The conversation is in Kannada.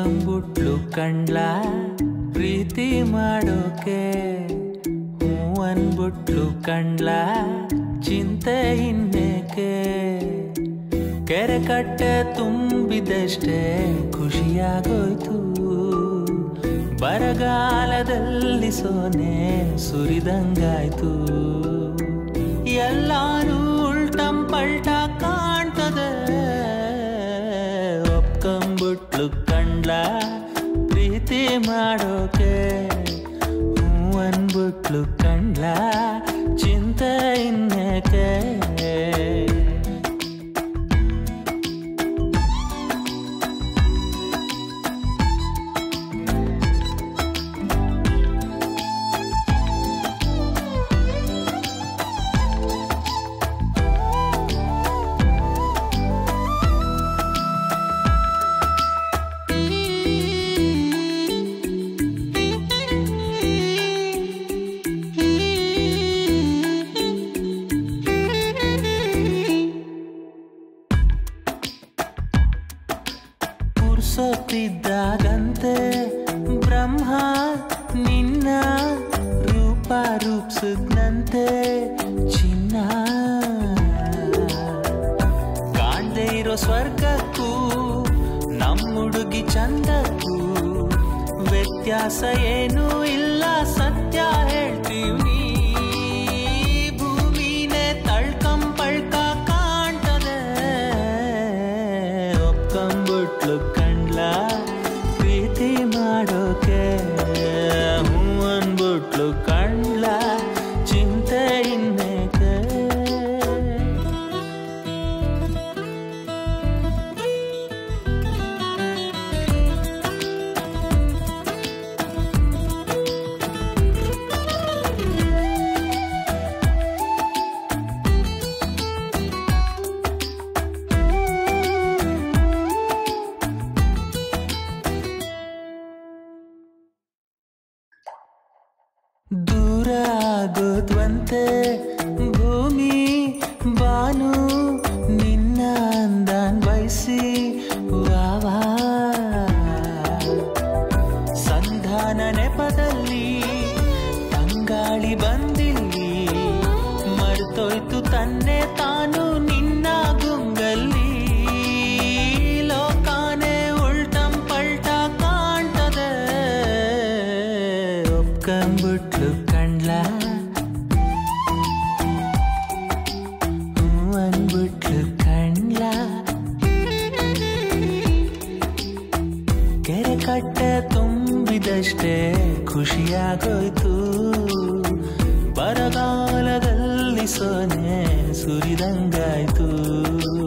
ಒಪ್ಕೊಂಬಿಟ್ಲು ಕಂಡ್ಲ ಪ್ರೀತಿ ಮಾಡೋಕೆ, ಹೂ ಅನ್ಬಿಟ್ಲು ಕಂಡ್ಲ ಚಿಂತೆ ಇನ್ನೇಕೆ. ಕೆರೆ ಕಟ್ಟೆ ತುಂಬಿದಷ್ಟೇ ಖುಷಿಯಾಗೋಯ್ತು, ಬರಗಾಲದಲ್ಲಿ ಸೋನೆ ಸುರಿದಂಗಾಯ್ತು. ಎಲ್ಲಾನು ಉಲ್ಟಂ ಪಲ್ಟ ಕಾಣ್ತದೆ, ಒಪ್ಕೊಂಬಿಟ್ಲು ಕಂಡ್ಲ ಪ್ರೀತಿ ಮಾಡೋಕೆ, ಹೂ ಅನ್ಬಿಟ್ಲು ಕಂಡ್ಲ ಚಿಂತೆ ಇನ್ನೇಕೆ. ಸೊತ್ತಿದ್ದಾಗಂತೆ ಬ್ರಹ್ಮ ನಿನ್ನ ರೂಪ ರೂಪಿಸಿದ್ನಂತೆ ಚಿನ್ನ. ಕಾಣ್ದೇ ಇರೋ ಸ್ವರ್ಗಕ್ಕೂ ನಮ್ಮುಡುಗಿ ಚಂದಕ್ಕೂ ವ್ಯತ್ಯಾಸ ಏನೂ ಇಲ್ಲ, ಸತ್ಯ ಹೇಳ್ತೀವಿ. ಭೂಮಿನೇ ತಳ್ಕಂಪಳ್ಕ ಕಾಣ್ತದೆ, ಒಪ್ಕೊಂಬಿಟ್ಲು ಪ್ರೀತಿ ಮಾಡೋಕೆ, ಹೂ ಅನ್ಬಿಟ್ಲು ಕಂಡ್ಲ ಚಿಂತೆ ಇನ್ನೇಕೆ. ದೂರ ಆಗೋದ್ವಂತೆ ಭೂಮಿ ಬಾನು ನಿನ್ನ ಅಂದಾನ್ ಬಯಸಿ, ವಾವಾ ಸಂಧಾನ ನೆಪದಲ್ಲಿ ತಂಗಾಳಿ ಬಂದಿಲ್ಲಿ, ಮರ್ತೋಯ್ತು ತನ್ನೆ ತಾನು ನಿನ್ನ ಗುಂಗಲ್ಲಿ. ಲೋಕಾನೆ ಉಲ್ಟಂ ಪಲ್ಟ ಕಾಣ್ತದೆ, ಒಪ್ಕೊಂಬಿಟ್ಲು ಕಂಡ್ಲ ಹೂ ಅನ್ಬಿಟ್ಲು ಕಂಡ್ಲ. ಕೆರೆ ಕಟ್ಟೆ ತುಂಬಿದಷ್ಟೇ ಖುಷಿಯಾಗೋಯ್ತು, ಬರಗಾಲದಲ್ಲಿ ಸೋನೆ ಸುರಿದಂಗಾಯ್ತು.